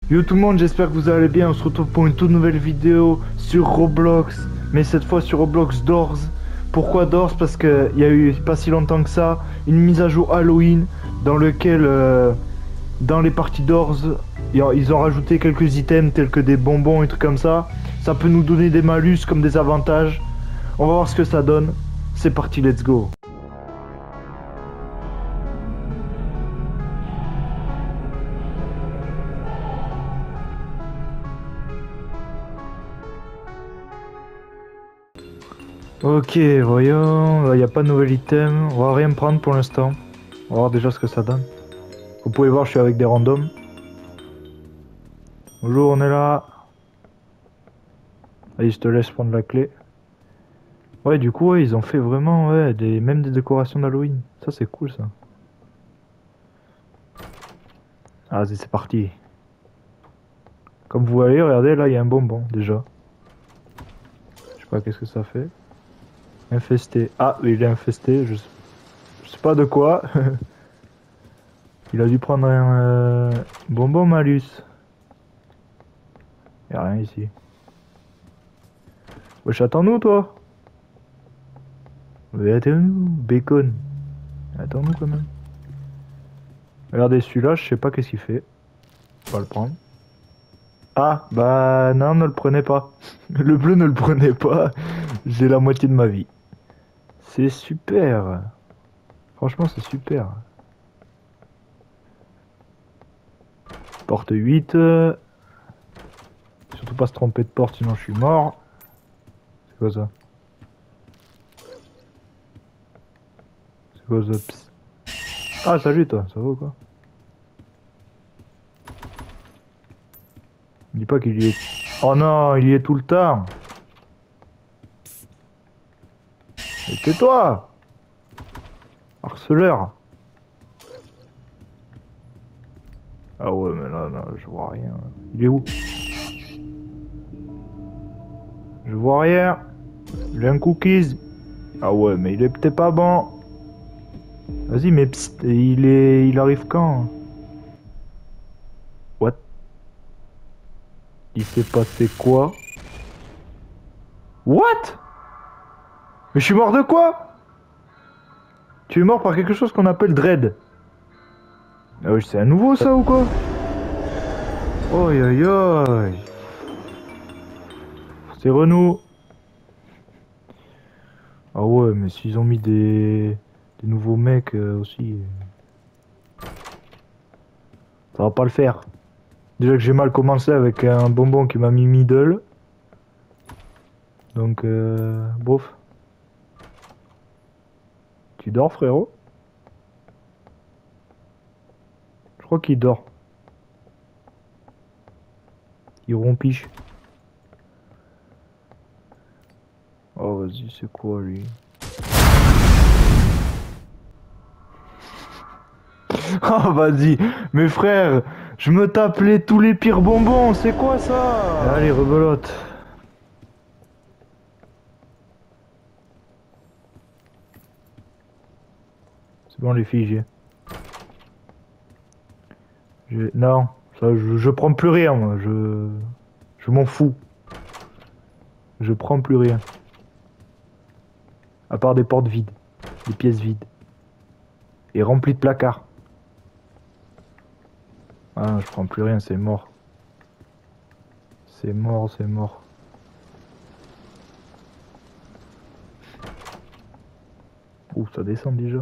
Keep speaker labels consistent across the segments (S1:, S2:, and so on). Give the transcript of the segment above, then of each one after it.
S1: Yo tout le monde, j'espère que vous allez bien. On se retrouve pour une toute nouvelle vidéo sur Roblox, mais cette fois sur Roblox Doors. Pourquoi Doors? Parce qu'il y a eu pas si longtemps que ça une mise à jour Halloween dans lequel dans les parties Doors ils ont rajouté quelques items tels que des bonbons et trucs comme ça. Ça peut nous donner des malus comme des avantages. On va voir ce que ça donne. C'est parti, let's go. Ok, voyons. Il n'y a pas de nouvel item. On va rien prendre pour l'instant. On va voir déjà ce que ça donne. Vous pouvez voir, je suis avec des randoms. Bonjour, on est là. Allez, je te laisse prendre la clé. Ouais, du coup, ouais, ils ont fait vraiment, ouais, même des décorations d'Halloween. Ça, c'est cool, ça. Ah, vas-y, c'est parti. Comme vous voyez, regardez, là, il y a un bonbon, déjà. Je sais pas qu'est-ce que ça fait. Infesté. Ah, il est infesté, je sais pas de quoi. Il a dû prendre un bonbon malus. Y a rien ici. Wesh, attends-nous, toi. Mais attends-nous, bacon. Attends-nous, quand même. Regardez, celui-là, je sais pas qu'est-ce qu'il fait. On va le prendre. Ah, bah non, ne le prenez pas. Le bleu, ne le prenez pas. J'ai la moitié de ma vie. C'est super. Franchement, c'est super. Porte 8. Surtout pas se tromper de porte, sinon je suis mort. C'est quoi ça? C'est quoi ça? Psst. Ah, salut toi, ça va ou quoi? Dis pas qu'il y est. Oh non, il y est tout le temps. Et tais-toi, harceleur. Ah ouais, mais là, je vois rien. Il est où? Je vois rien. J'ai un cookies. Ah ouais, mais il est peut-être pas bon. Vas-y, mais psst, il arrive quand? What? Il s'est passé quoi? What? Mais je suis mort de quoi? Tu es mort par quelque chose qu'on appelle Dread. Ah oui, c'est un nouveau ça ou quoi? Oi oi oi. C'est Renault. Ah ouais, mais s'ils ont mis des nouveaux mecs aussi, ça va pas le faire. Déjà que j'ai mal commencé avec un bonbon qui m'a mis middle. Donc, bof. Tu dors, frérot? Je crois qu'il dort. Il rompiche. Oh, vas-y, c'est quoi lui? Oh, vas-y. Mes frères, je me tape tous les pires bonbons. C'est quoi ça? Allez, rebelote. C'est bon, les filles, Non, ça, je prends plus rien, moi. Je m'en fous. Je prends plus rien. À part des portes vides. Des pièces vides. Et remplies de placards. Ah, je prends plus rien, c'est mort. C'est mort, c'est mort. Ouh, ça descend déjà.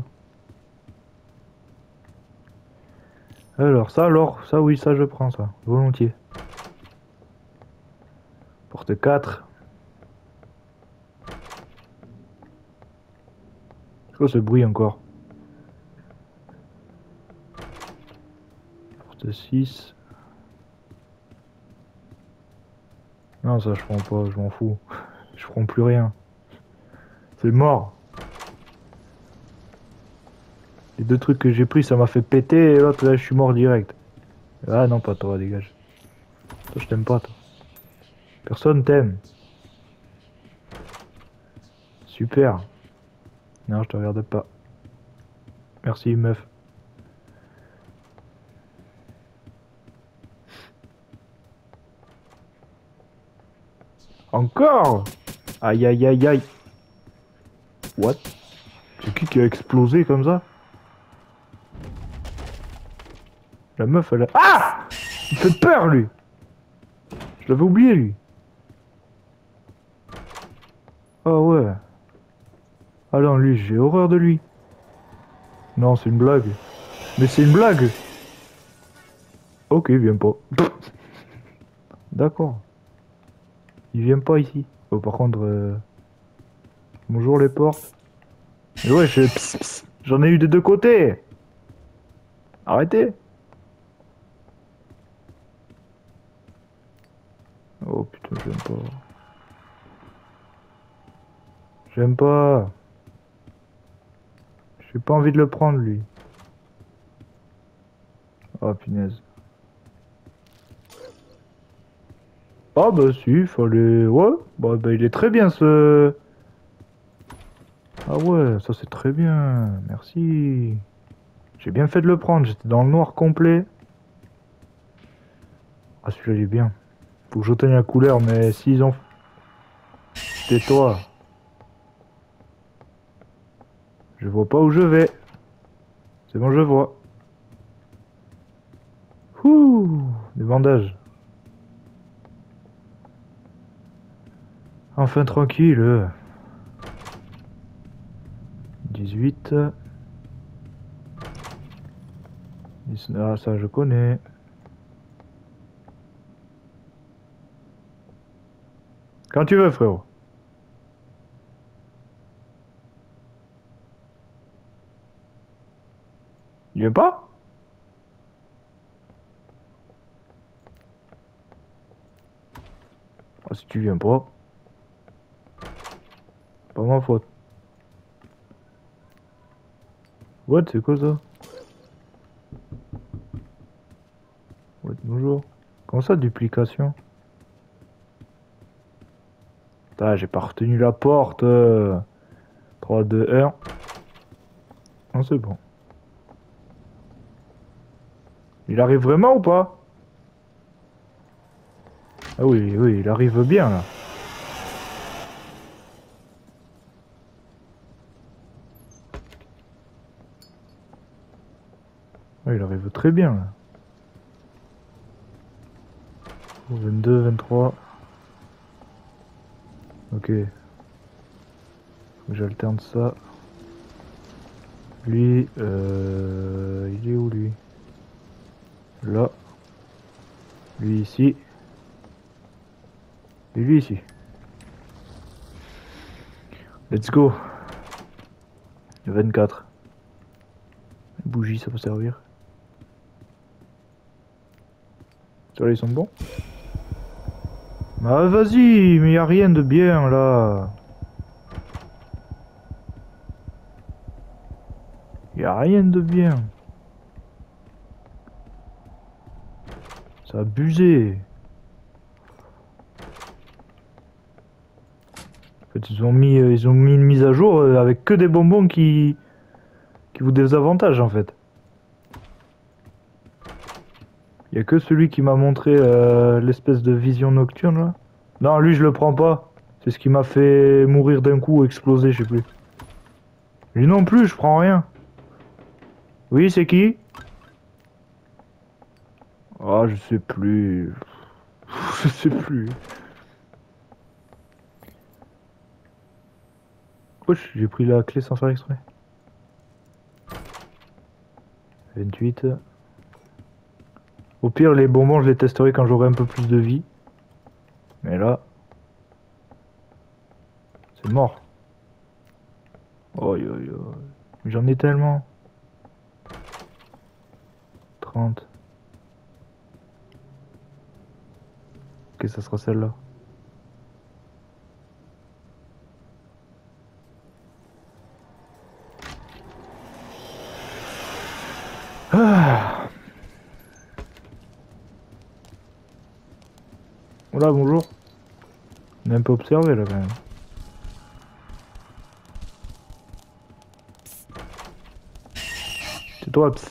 S1: Alors, ça oui, ça je prends ça. Volontiers. Porte 4. C'est quoi ce bruit encore? Porte 6. Non, ça je prends pas, je m'en fous. Je prends plus rien. C'est mort. Les deux trucs que j'ai pris, ça m'a fait péter et l'autre là, je suis mort direct. Ah non, pas toi, dégage. Toi, je t'aime pas, toi. Personne t'aime. Super. Non, je te regarde pas. Merci, meuf. Encore? Aïe aïe aïe aïe. What? C'est qui a explosé comme ça? La meuf elle a... Ah! Il fait peur lui! Je l'avais oublié lui. Ah ouais. Ah non lui j'ai horreur de lui. Non c'est une blague. Mais c'est une blague! Ok il vient pas. D'accord. Il vient pas ici. Oh par contre... Bonjour les portes. Mais ouais j'en ai eu des deux côtés! Arrêtez! Oh putain j'aime pas. J'aime pas. J'ai pas envie de le prendre lui. Oh punaise. Ah bah si, fallait... Ouais, bah il est très bien ce... Ah ouais, ça c'est très bien, merci. J'ai bien fait de le prendre, j'étais dans le noir complet. Ah celui-là il est bien. Faut que j'obtienne la couleur, mais s'ils ont... Tais-toi. Je vois pas où je vais. C'est bon, je vois. Ouh, des bandages. Enfin tranquille. 18. Ah ça je connais. Quand tu veux frérot. Il vient pas? Ah si tu viens pas, pas ma faute. What, c'est quoi ça? What, bonjour. Comment ça, duplication? Ah, j'ai pas retenu la porte. 3, 2, 1. Non, c'est bon. Il arrive vraiment ou pas? Ah oui, oui, il arrive bien là. Ah, il arrive très bien là. 22, 23. Ok. Faut que j'alterne ça. Lui, il est où lui? Là. Lui ici. Et lui ici. Let's go. 24. Bougie, ça peut servir. Ceux-là, ils sont bons. Ah, vas-y, mais y a rien de bien là. Y a rien de bien. C'est abusé. En fait, ils ont mis une mise à jour avec que des bonbons qui vous désavantagent en fait. Il y a que celui qui m'a montré l'espèce de vision nocturne là. Non, lui je le prends pas. C'est ce qui m'a fait mourir d'un coup ou exploser, je sais plus. Lui non plus, je prends rien. Oui, c'est qui? Ah, je sais plus. Je sais plus. Wesh, j'ai pris la clé sans faire exprès. 28. Au pire, les bonbons, je les testerai quand j'aurai un peu plus de vie. Mais là, c'est mort. Oi, oi, oi. J'en ai tellement. 30. Ok, ça sera celle-là. Ah. Voilà, bonjour. On a un peu observé là quand même. C'est toi, pss.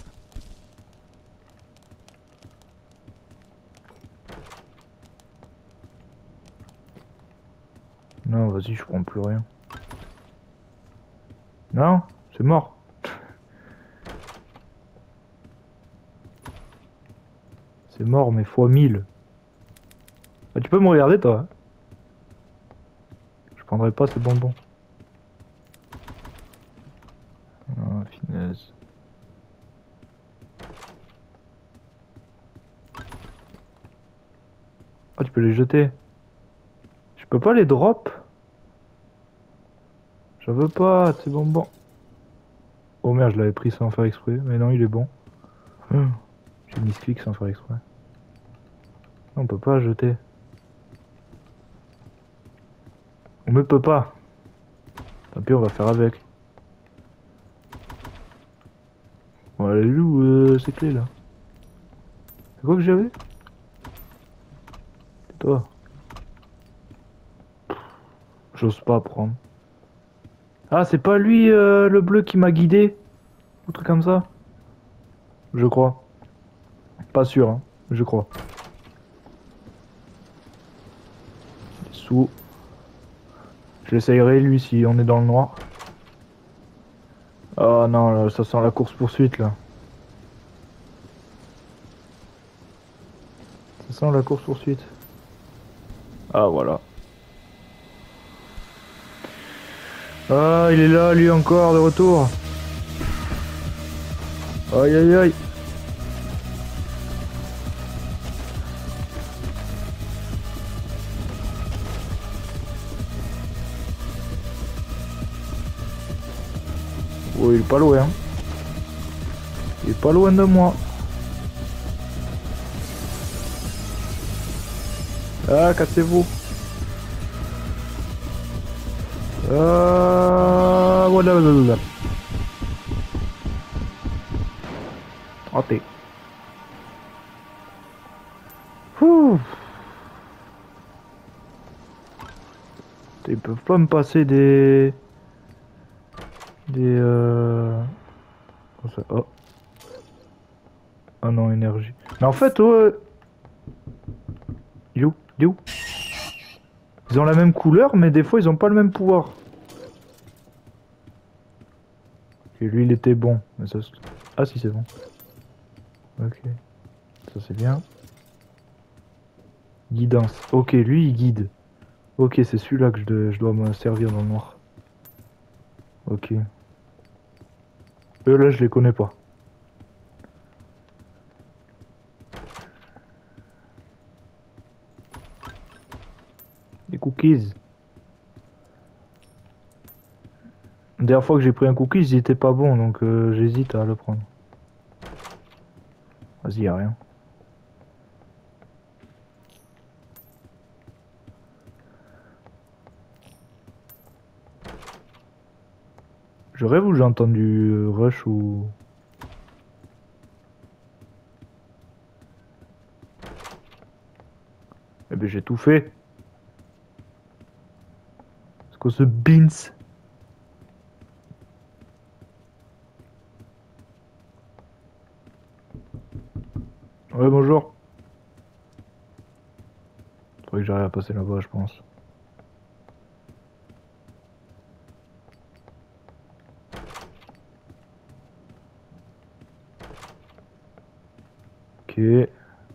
S1: Non, vas-y, je prends plus rien. Non, c'est mort. C'est mort, mais fois 1000. Ah, tu peux me regarder, toi? Hein. Je prendrai pas ces bonbons. Ah, finesse. Ah, tu peux les jeter. Je peux pas les drop? Je veux pas, ces bonbons. Oh merde, je l'avais pris sans faire exprès. Mais non, il est bon. Hum, J'ai mis ce clic sans faire exprès. Non, on peut pas jeter. On ne peut pas. Tant pis, on va faire avec. Bon, elle est où ces clés là? C'est quoi que j'avais? C'est toi. J'ose pas prendre. Ah, c'est pas lui le bleu qui m'a guidé? Un truc comme ça? Je crois. Pas sûr, hein. Je crois. Sous. Je l'essayerai lui si on est dans le noir. Oh non, là, ça sent la course poursuite là. Ça sent la course poursuite. Ah voilà. Ah, il est là, lui encore, de retour. Aïe aïe aïe. Oh, il est pas loin. Hein. Il est pas loin de moi. Ah, cassez-vous. Ah, voilà, voilà. Raté. Ouh. Ils peuvent pas me passer des comment ça? Oh. Ah non, énergie. Mais en fait, ouais. You, you. Ils ont la même couleur, mais des fois ils ont pas le même pouvoir. Et lui, il était bon. Mais ça, ah si, c'est bon. Ok. Ça, c'est bien. Guidance. Ok, lui, il guide. Ok, c'est celui-là que je dois me servir dans le noir. Ok. Eux, là, je les connais pas. Les cookies. La dernière fois que j'ai pris un cookie, ils étaient pas bons, donc j'hésite à le prendre. Vas-y, y a rien. Je rêve ou j'ai entendu Rush ou... Eh ben j'ai tout fait. C'est quoi ce beans? Ouais, bonjour. Faudrait que j'arrive à passer là-bas, je pense. Ok.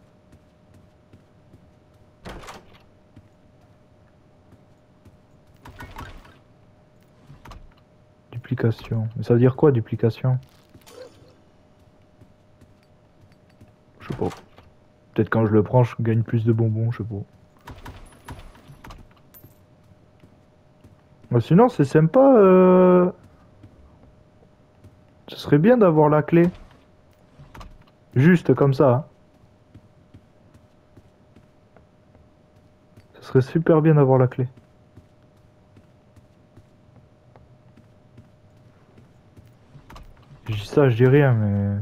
S1: Duplication. Mais ça veut dire quoi, duplication? Je sais pas. Peut-être quand je le prends, je gagne plus de bonbons, je sais pas. Mais sinon, c'est sympa. Ce serait bien d'avoir la clé. Juste comme ça. Hein. Ce serait super bien d'avoir la clé. Je dis ça, je dis rien, mais...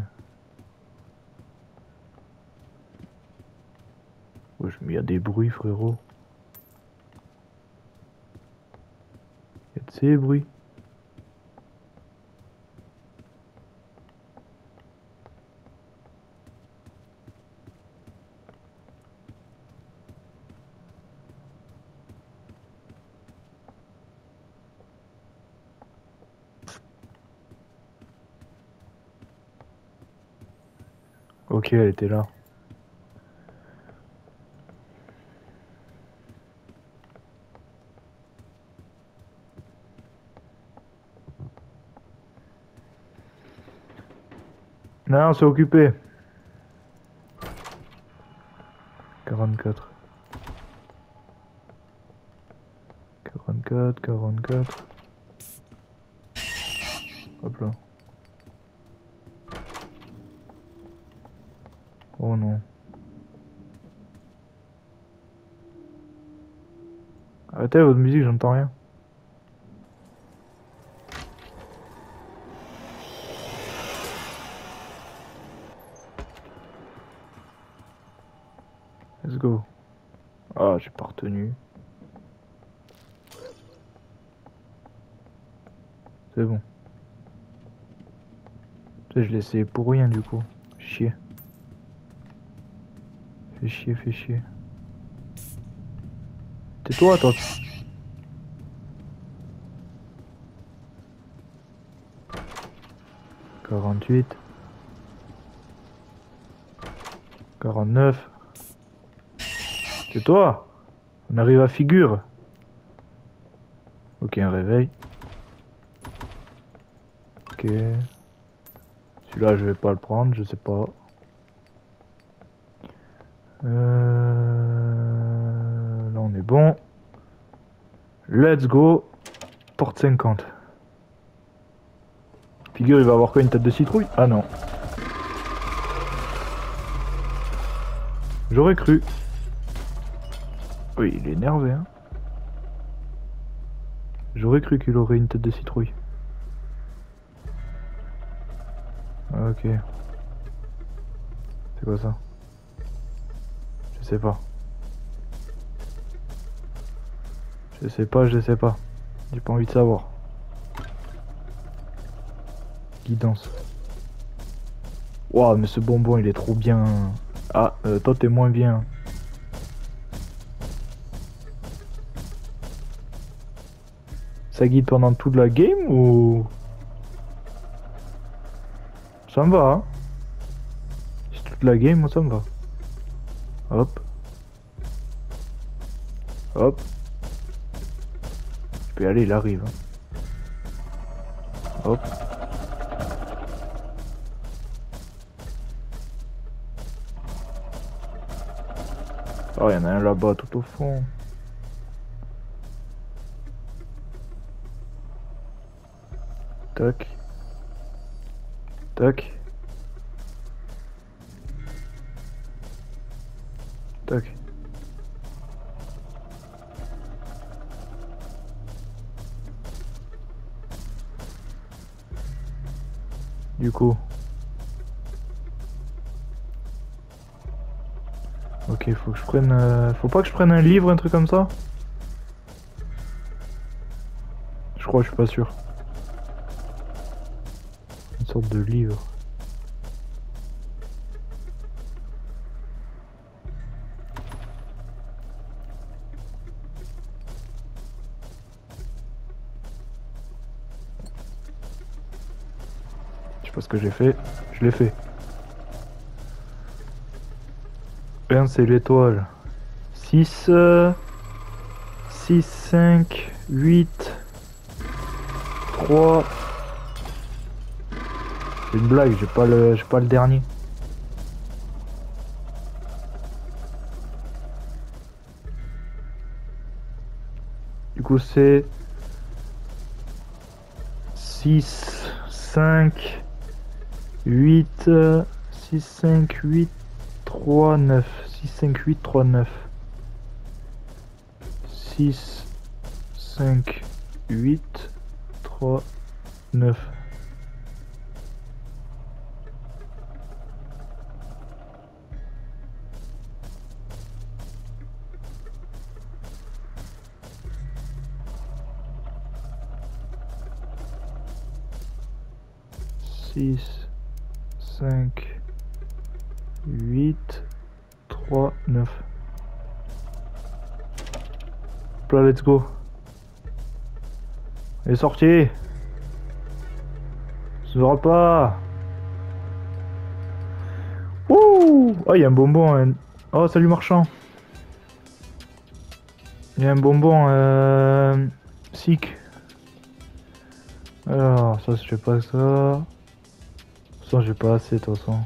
S1: Ouais, il y a des bruits, frérot. Il y a de ces bruits. Ok, elle était là. Non, c'est occupé. 44. 44, 44. Hop là. Oh non. Arrêtez votre musique, j'entends rien. Let's go. Ah, j'ai pas retenu. C'est bon. Tu sais, je l'ai essayé pour rien du coup. Chier. Fais chier, fais chier. Tais-toi, toi. 48. 49. Tais-toi. On arrive à figure. Ok, un réveil. Ok. Celui-là, je vais pas le prendre, je sais pas. Là, on est bon. Let's go. Porte 50. Figure, il va avoir quoi, une tête de citrouille? Ah non. J'aurais cru. Oui, il est énervé, hein. J'aurais cru qu'il aurait une tête de citrouille. Ah, ok. C'est quoi ça? Je sais pas. Je sais pas, je sais pas. J'ai pas envie de savoir. Guidance. Waouh, mais ce bonbon il est trop bien. Ah, toi t'es moins bien. Ça guide pendant toute la game ou... Ça me va, hein. C'est toute la game, moi ça me va. Hop. Hop. Je peux y aller, il arrive. Hein. Hop. Oh, il y en a un là-bas tout au fond. Tac. Tac. Tac. Du coup. Ok, faut que je prenne... Faut pas que je prenne un livre, un truc comme ça? Je crois, je suis pas sûr. Une sorte de livre. Je sais pas ce que j'ai fait. Je l'ai fait. 1 c'est l'étoile. 6, 6, 5, 8, 3. C'est une blague, j'ai pas le dernier. Du coup c'est 6, 5, 8, 6, 5, 8, 3, 9. 6, 5, 8, 3, 9. 6, 5, 8, 3, 9. Six, 5, 8, 3, 9. Hop là, let's go. Elle est sortie. Ça se verra pas. Ouh. Oh, il y a un bonbon. Oh, salut marchand. Il y a un bonbon. Sick. Alors, ça, je fais pas ça. De toute façon, j'ai pas assez, de toute façon.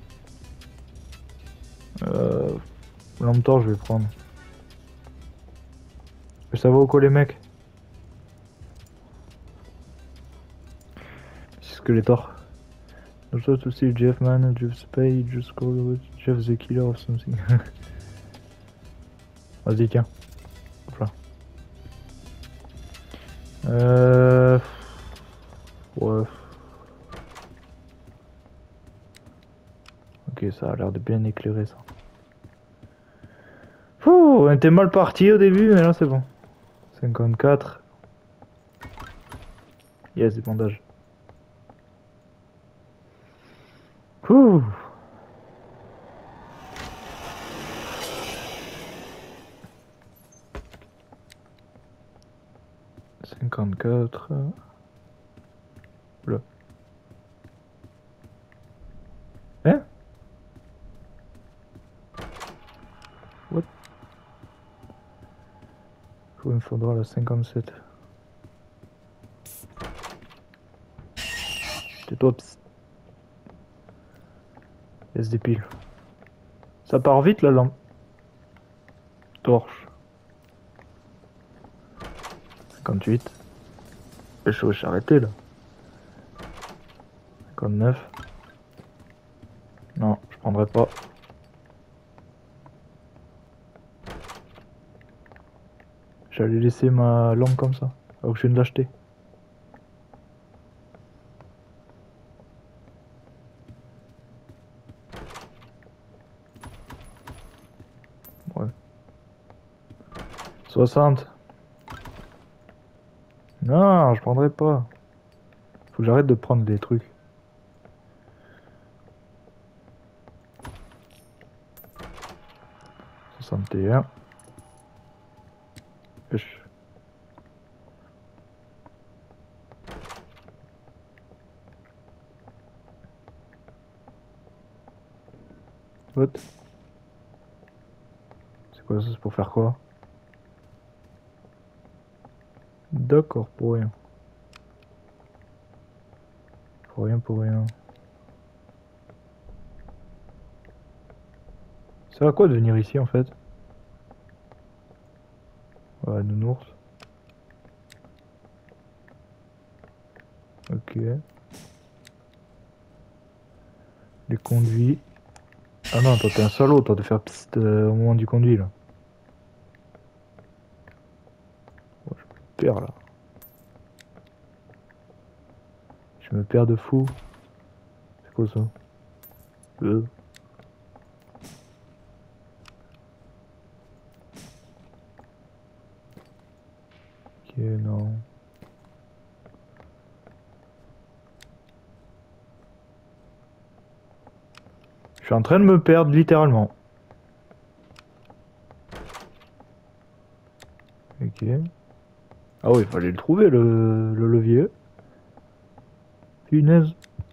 S1: Lampe torche, je vais prendre. Ça va ou quoi, les mecs? C'est Skeletor. I try to see Jeff man, Jeff Spade, just call it Jeff the killer or something. Vas-y, tiens. Hop là. Ouais. Ok, ça a l'air de bien éclairer ça. Ouh, on était mal parti au début, mais là c'est bon. 54. Yes, des bandages. Ouh. « 54. Là. Hein? What? Il me faudra la 57. Tais-toi, psst. Laisse des piles. Ça part vite la lampe. Torche. 58. Je suis arrêté là. 59. Non, je prendrai pas. J'allais laisser ma lampe comme ça. Alors que je viens de l'acheter. Ouais. 60. Non, je prendrai pas. Faut que j'arrête de prendre des trucs. 61. Pêche. What? C'est quoi ça? C'est pour faire quoi? D'accord, pour rien. Pour rien, pour rien. Ça à quoi de venir ici en fait? Ouais, nounours. Ok. Les conduits. Ah non, toi t'es un salaud, toi de faire psst au moment du conduit là. Oh, je me perds là. Je me perds de fou. C'est quoi ça? Euh. Ok, non. Je suis en train de me perdre littéralement. Ok. Ah oui, il fallait le trouver le levier. Punaise.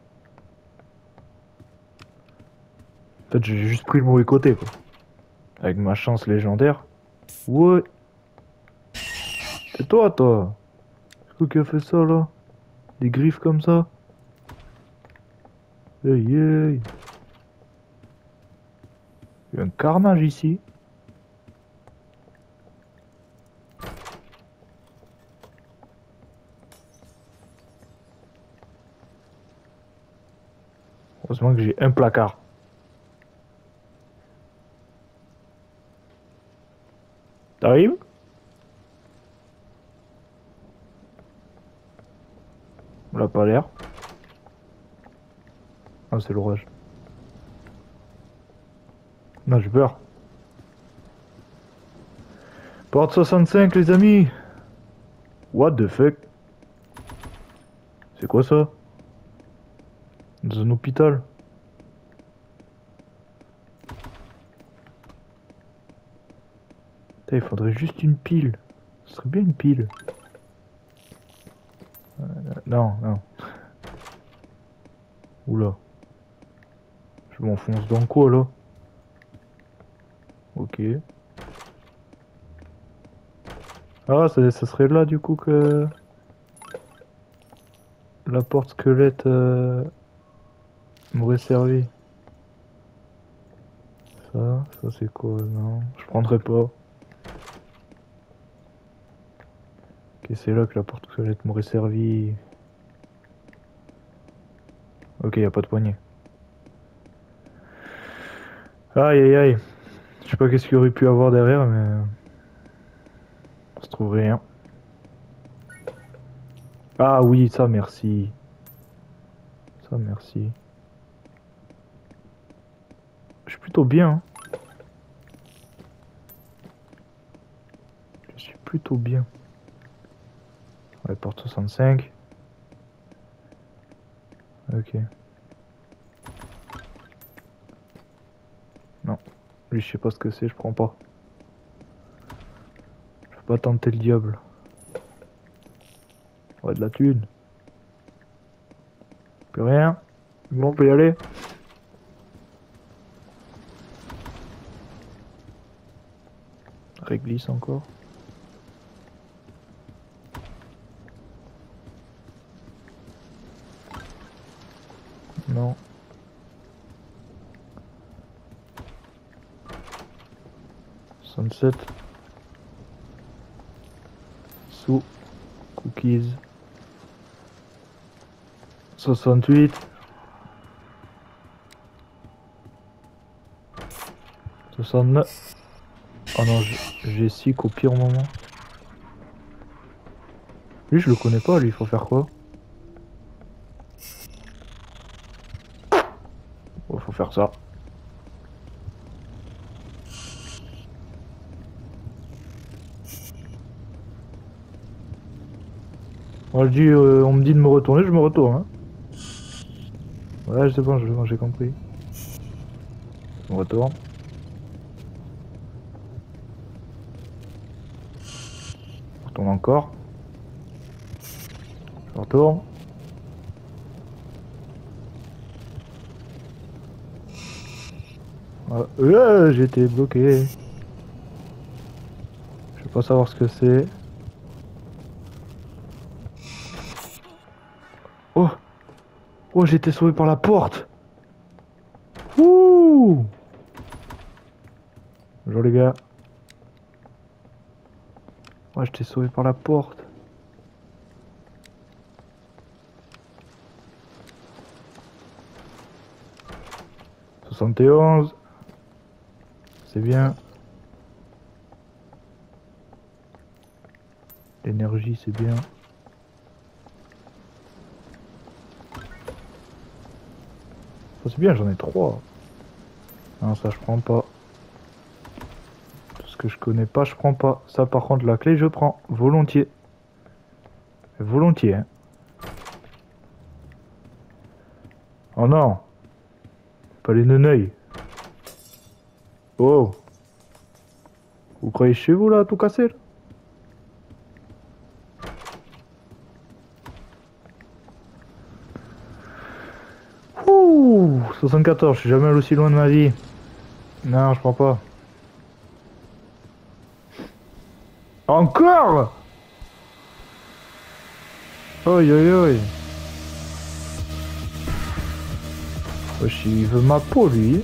S1: En fait, j'ai juste pris le mauvais côté quoi. Avec ma chance légendaire. Ouais. C'est toi, toi. C'est quoi qui a fait ça là? Des griffes comme ça? Hey, hey. Il y a un carnage ici. Heureusement que j'ai un placard. T'arrives? On l'a pas l'air. Ah, c'est l'orage. Non, j'ai peur. Porte 65, les amis. What the fuck? C'est quoi ça? Dans un hôpital. Putain, il faudrait juste une pile. Ce serait bien une pile. Non, non. Oula. Je m'enfonce dans quoi là? Ok. Ah, ça serait là du coup que la porte squelette m'aurait servi. Ça c'est quoi? Non, je prendrais pas. Ok, c'est là que la porte squelette m'aurait servi. Ok, y a pas de poignée. Aïe aïe aïe. Je sais pas qu'est-ce qu'il y aurait pu avoir derrière, mais on se trouve rien. Ah oui, ça merci. Ça merci. Je suis plutôt bien, hein. Je suis plutôt bien. Ouais, porte 65. Ok. Non. Lui, je sais pas ce que c'est, je prends pas. Je peux pas tenter le diable. Ouais, de la thune. Plus rien. Bon, on peut y aller. Réglisse encore. Non. Sunset. Sous. Cookies. 68. 69. Oh non, j'ai 6 au pire moment. Lui, je le connais pas, lui, il faut faire quoi? Oh, faut faire ça. Moi, je dis, on me dit de me retourner, je me retourne, hein. Ouais, c'est bon, j'ai compris. Je me retourne. Je retourne encore. Je retourne. J'ai été bloqué. Je veux pas savoir ce que c'est. Oh! Oh, j'ai été sauvé par la porte! Ouh! Bonjour les gars. Ouais, je t'ai sauvé par la porte. 71. C'est bien. L'énergie, c'est bien. Ça, c'est bien, j'en ai 3. Non, ça, je prends pas. Tout ce que je connais pas, je prends pas. Ça, par contre, la clé, je prends. Volontiers. Volontiers, hein. Oh non! Pas les neneuils. Oh! Vous croyez chez vous, là, tout casser, là? Ouh! 74, je suis jamais allé aussi loin de ma vie. Non, je prends pas. Encore? Oi, oi, oi. Wesh, il veut ma peau, lui.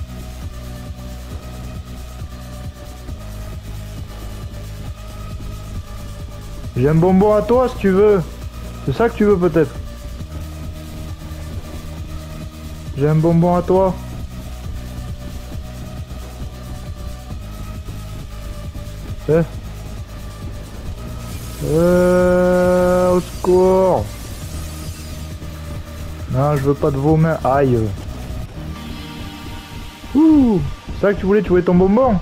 S1: J'ai un bonbon à toi, si tu veux. C'est ça que tu veux, peut-être? J'ai un bonbon à toi. Eh? Au secours. Non, je veux pas de vos mains. Aïe. Ouh. C'est ça que tu voulais ton bonbon?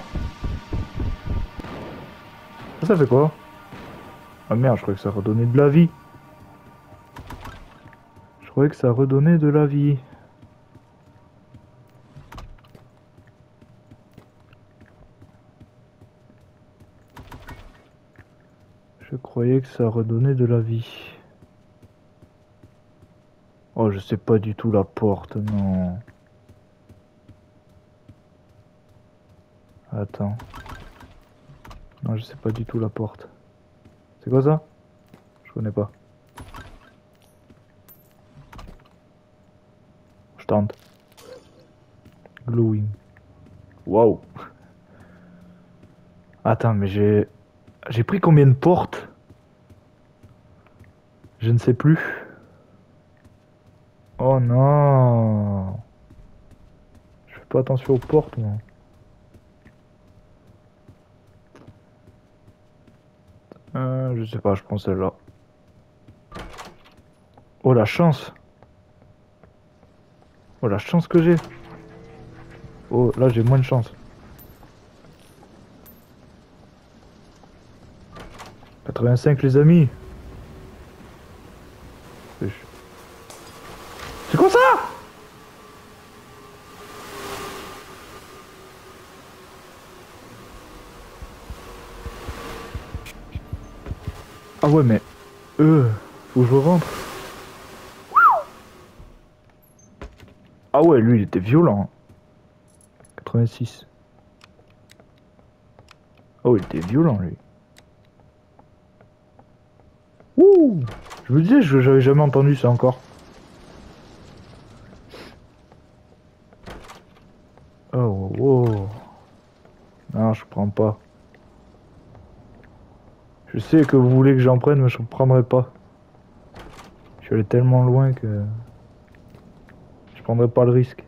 S1: Ça fait quoi? Ah merde, je croyais que ça redonnait de la vie. Je croyais que ça redonnait de la vie. Je croyais que ça redonnait de la vie. Oh, je sais pas du tout la porte, non. Attends. Non, je sais pas du tout la porte. C'est quoi ça? Je connais pas. Je tente. Glowing. Waouh. Attends, mais j'ai pris combien de portes? Je ne sais plus. Oh non. Je fais pas attention aux portes, moi. Je sais pas, je prends celle-là. Oh la chance. Oh la chance que j'ai. Oh là j'ai moins de chance. 85 les amis. C'est quoi ça? Ah ouais mais faut que je rentre. Ah ouais lui il était violent. 86. Oh il était violent lui. Ouh. Je me disais j'avais jamais entendu ça encore. Oh oh. Non je prends pas. Je sais que vous voulez que j'en prenne mais je ne prendrai pas. Je suis allé tellement loin que je prendrai pas le risque.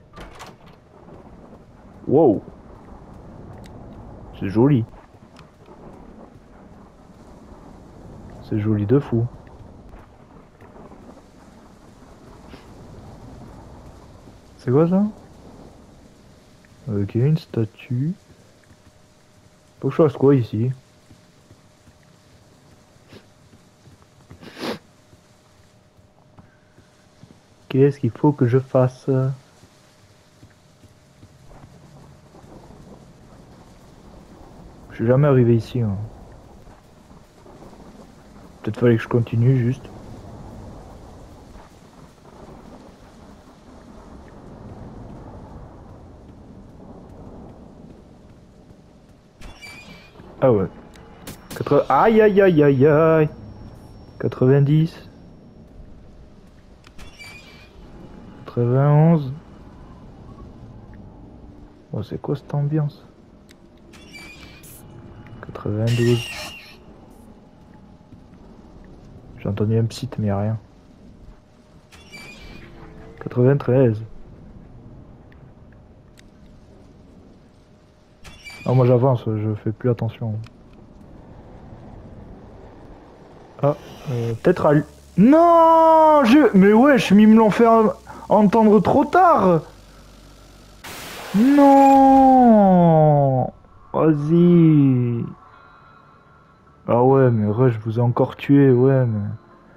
S1: Wow. C'est joli. C'est joli de fou. C'est quoi ça? Ok, une statue. Faut que je fasse quoi ici? Qu'est-ce qu'il faut que je fasse? Je suis jamais arrivé ici. Hein. Peut-être fallait que je continue juste. Ah ouais. Aïe aïe aïe aïe aïe. 90. 91. Oh c'est quoi cette ambiance? 92. J'ai entendu un psite mais rien. 93. Ah moi j'avance, je fais plus attention. Ah, peut-être à... Non Mais wesh, mais ils me l'ont fait entendre trop tard. Non. Vas-y. Ah ouais, mais Rush vous a encore tué, ouais, mais...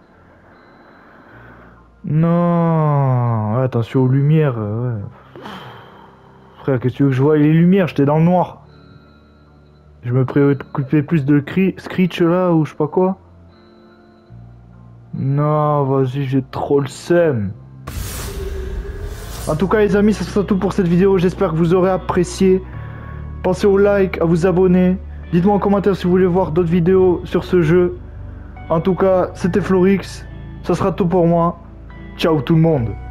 S1: Non. Ouais, attention aux lumières, ouais. Frère, qu'est-ce que tu veux que je vois les lumières? J'étais dans le noir. Je me préoccupais plus de Screech là, ou je sais pas quoi. Non, vas-y, j'ai trop le seum. En tout cas les amis, ça sera tout pour cette vidéo. J'espère que vous aurez apprécié. Pensez au like, à vous abonner. Dites-moi en commentaire si vous voulez voir d'autres vidéos sur ce jeu. En tout cas, c'était Florix. Ça sera tout pour moi. Ciao tout le monde.